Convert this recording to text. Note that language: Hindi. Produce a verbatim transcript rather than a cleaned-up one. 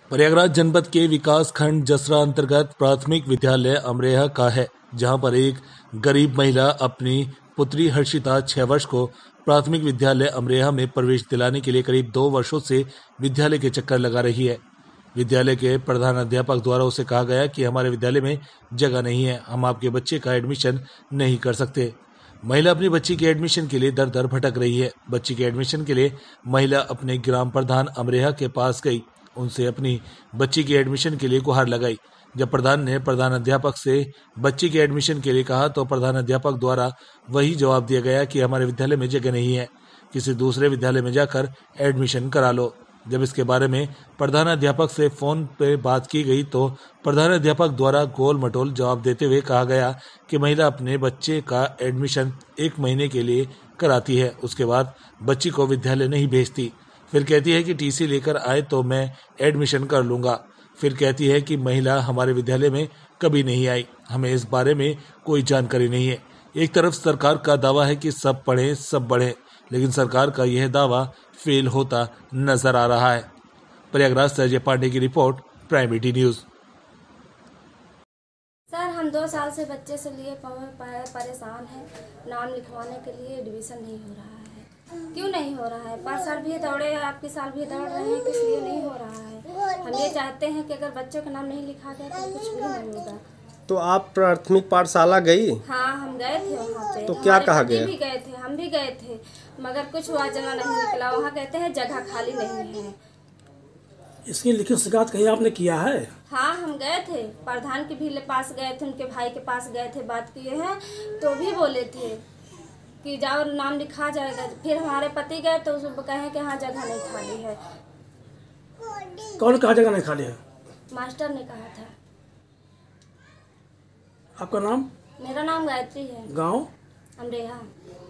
प्रयागराज जनपद के विकास खंड जसरा अंतर्गत प्राथमिक विद्यालय अमरेहा का है, जहां पर एक गरीब महिला अपनी पुत्री हर्षिता छह वर्ष को प्राथमिक विद्यालय अमरेहा में प्रवेश दिलाने के लिए करीब दो वर्षों से विद्यालय के चक्कर लगा रही है। विद्यालय के प्रधान अध्यापक द्वारा उसे कहा गया कि हमारे विद्यालय में जगह नहीं है, हम आपके बच्चे का एडमिशन नहीं कर सकते। महिला अपनी बच्ची के एडमिशन के लिए दर दर भटक रही है। बच्ची के एडमिशन के लिए महिला अपने ग्राम प्रधान अमरेहा के पास गई, उनसे अपनी बच्ची की एडमिशन के लिए गुहार लगाई। जब प्रधान ने प्रधान अध्यापक से बच्ची के एडमिशन के लिए कहा तो प्रधान अध्यापक द्वारा वही जवाब दिया गया कि हमारे विद्यालय में जगह नहीं है, किसी दूसरे विद्यालय में जाकर एडमिशन करा लो। जब इसके बारे में प्रधान अध्यापक से फोन पे बात की गई तो प्रधान अध्यापक द्वारा गोल मटोल जवाब देते हुए कहा गया कि महिला अपने बच्चे का एडमिशन एक महीने के लिए कराती है, उसके बाद बच्ची को विद्यालय नहीं भेजती। फिर कहती है कि टीसी लेकर आए तो मैं एडमिशन कर लूंगा। फिर कहती है कि महिला हमारे विद्यालय में कभी नहीं आई, हमें इस बारे में कोई जानकारी नहीं है। एक तरफ सरकार का दावा है कि सब पढ़ें सब बढ़ें, लेकिन सरकार का यह दावा फेल होता नजर आ रहा है। प्रयागराज से अजय पांडे की रिपोर्ट, प्राइम ईटी न्यूज। सर, हम दो साल से बच्चे से लिए परेशान हैं। नाम लिखवाने के लिए एडमिशन नहीं हो रहा है। क्यों नहीं हो रहा है? पर साल भी दौड़े, आपके साल भी दौड़ रहे हैं, किस लिए नहीं हो रहा है? हम ये चाहते हैं कि अगर बच्चों का नाम नहीं लिखा गया तो कुछ भी नहीं होगा। तो आप प्राथमिक पाठशाला गई? हाँ, हम गए थे वहाँ पे। तो क्या कहा गया? भी गए थे, हम भी गए थे, मगर कुछ हुआ जगह नहीं निकला। वहाँ कहते हैं जगह खाली नहीं है। इसकी लिखित शिकायत कहीं आपने किया है? हाँ, हम गए थे, प्रधान के भी पास गए थे, उनके भाई के पास गए थे, बात किए हैं तो भी बोले थे कि जाओ नाम लिखा जाएगा। फिर हमारे पति गए तो उसको कहे कि हाँ जगह नहीं खाली है। कौन कहा जगह नहीं खाली है? मास्टर ने कहा था। आपका नाम? मेरा नाम गायत्री है। गांव? अमरेहा।